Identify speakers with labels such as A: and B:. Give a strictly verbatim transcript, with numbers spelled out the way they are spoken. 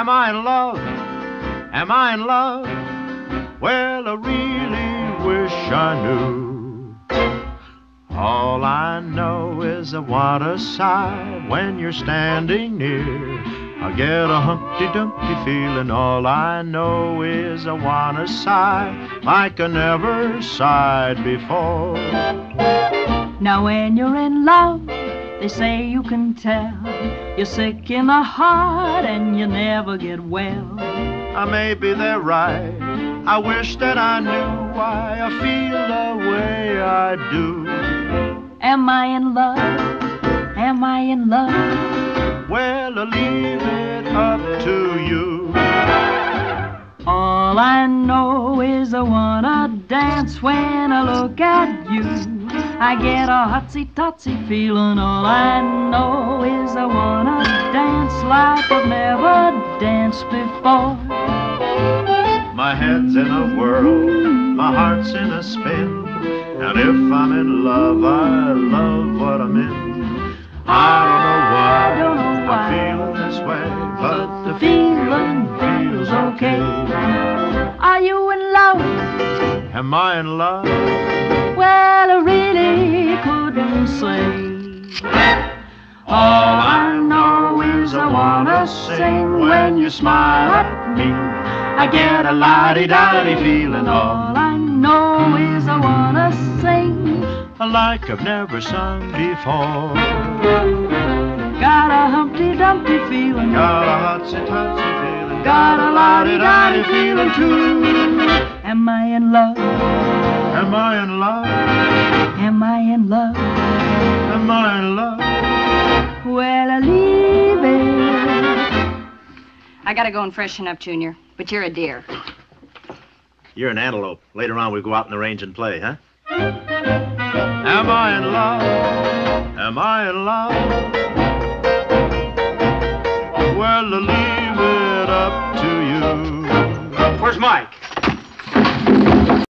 A: Am I in love? Am I in love? Well, I really wish I knew. All I know is I want to sigh when you're standing near. I get a Humpty-Dumpty feeling. All I know is I want to sigh like I never sighed before.
B: Now when you're in love, they say you can tell you're sick in the heart and you never get well.
A: Uh, maybe they're right. I wish that I knew why I feel the way I do.
B: Am I in love? Am I in love?
A: Well, I'll leave it up to you.
B: All I know is I wanna dance when I look at you. I get a hotsy-totsy feeling. All I know is I wanna dance like I've never danced before.
A: My head's in a whirl, my heart's in a spin, and if I'm in love, I love what I'm in. I don't know why,
B: I don't know why
A: I'm feeling this way, but the
B: feeling feels okay. Are you in love?
A: Am I in love?
B: Well, I really couldn't say. All I know is I wanna sing when you smile at me. I get a la-di-da-di feeling. All I know is I wanna sing
A: like I've never sung before.
B: Got a Humpty-Dumpty feeling.
A: Got a hotsy-totsy feeling.
B: Got a la-di-da-di feeling too. Am I in love?
A: Am I in love?
B: Am I in love?
A: Am I in love?
B: Well, I leave it.
C: I gotta go and freshen up, Junior, but you're a dear.
A: You're an antelope. Later on, we go out in the range and play, huh? Am I in love? Am I in love? Well, I'll leave it up to you.
D: Where's Mike?